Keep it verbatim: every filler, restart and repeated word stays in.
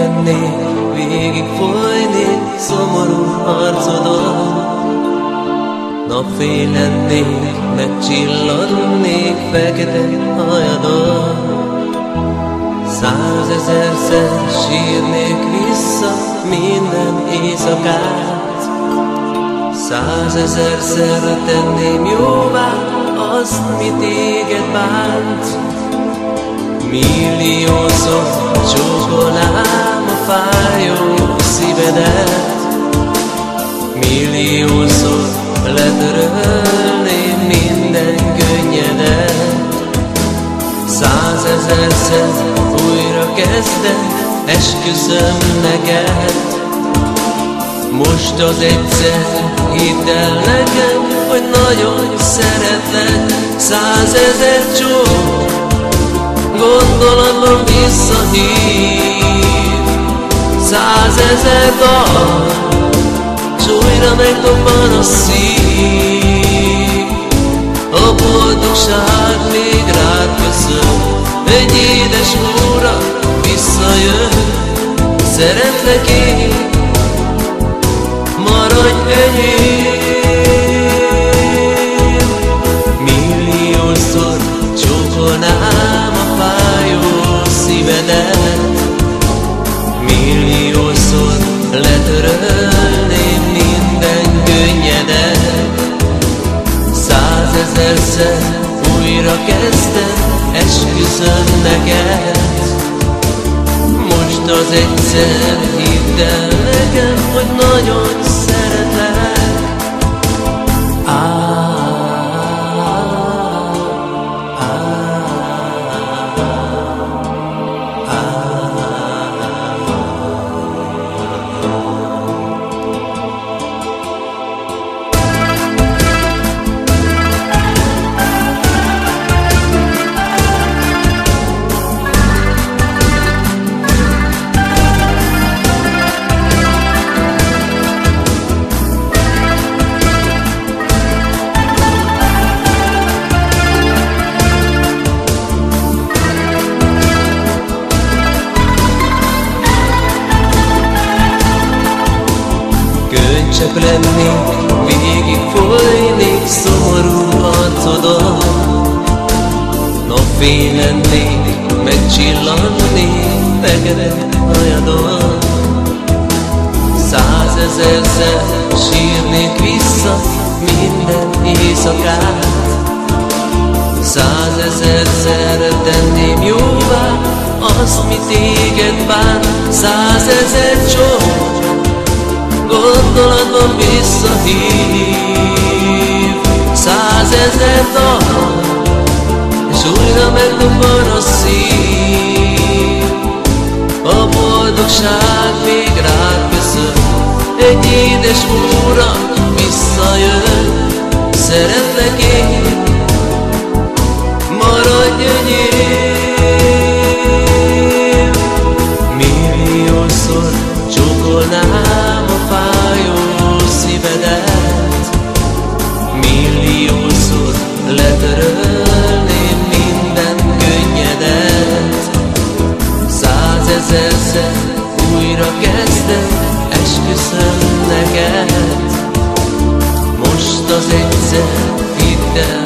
lennék, végig folynék szomorú arcodon. Napfény lennék, megcsillannék fekete hajadon. Százezerszer sírnék vissza minden éjszakát. Százezerszer tenném jóvá azt, mi téged bánt. Milliószor csókolnám a fájó szívedet. Milliószor letörölném minden könnyedet. Százezerszer újra kezdem, esküszöm neked. Most az egyszer hidd el nekem, hogy nagyon szeretlek. Százezer csók gondolatban visszahív. Százezer dal, s újra megdobban a szív. A boldogság még rád köszön, egy édes óra visszajön. Szeretlek én, maradj enyém. Milliószor csókolnám a fájó szívedet. Milliószor letörölném minden könnyedet. Százezerszer újra kezdem, esküszöm neked. Most az egyszer hidd el nekem, hogy nagyon szeretlek. Ah, könycsepp lennék, végig folynék szomorú arcodon. Napfény lennék, megcsillannék fekete hajadon. Százezerszer sírnék vissza minden éjszakát. Százezerszer tenném jóvá azt, mi téged bánt. Százezer csók gondolatban visszahív. Százezer dal, és újra megdobban a szív. A boldogság még rád köszön, egy édes óra visszajön. Szeretlek én, maradj enyém. Milliószor csókolnám a fájó szívedet. Milliószor letörölném minden könnyedet. Százezerszer újra kezdem, esküszöm neked. Most az egyszer hidd el